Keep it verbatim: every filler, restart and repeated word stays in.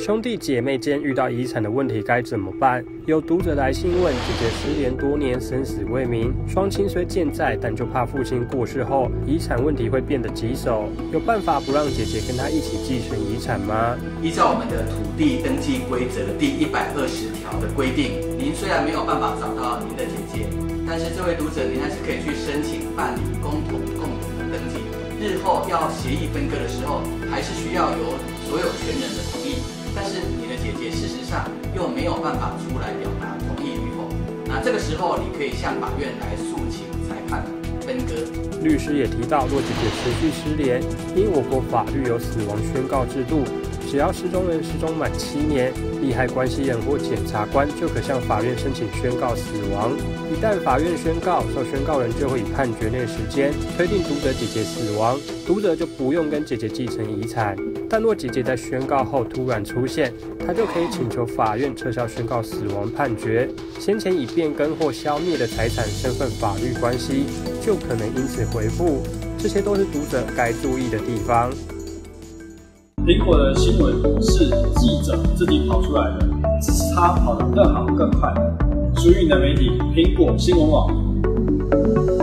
兄弟姐妹间遇到遗产的问题该怎么办？有读者来信问，姐姐失联多年，生死未明，双亲虽健在，但就怕父亲过世后，遗产问题会变得棘手。有办法不让姐姐跟她一起继承遗产吗？ 依照我们的土地登记规则第一百二十条的规定，您虽然没有办法找到您的姐姐，但是这位读者您还是可以去申请办理公同共同的登记。日后要协议分割的时候，还是需要由所有权人的同意。但是你的姐姐事实上又没有办法出来表达同意与否，那这个时候你可以向法院来诉请裁判分割。 律师也提到，若姐姐持续失联，因我国法律有死亡宣告制度，只要失踪人失踪满七年，利害关系人或检察官就可向法院申请宣告死亡。一旦法院宣告，受宣告人就会以判决内时间推定读者姐姐死亡，读者就不用跟姐姐继承遗产。但若姐姐在宣告后突然出现，她就可以请求法院撤销宣告死亡判决，先前已变更或消灭的财产身份法律关系就可能因此恢复。这些都是读者该注意的地方。 苹果的新闻是记者自己跑出来的，只是他跑得更好更快。属于你的媒体，苹果新闻网。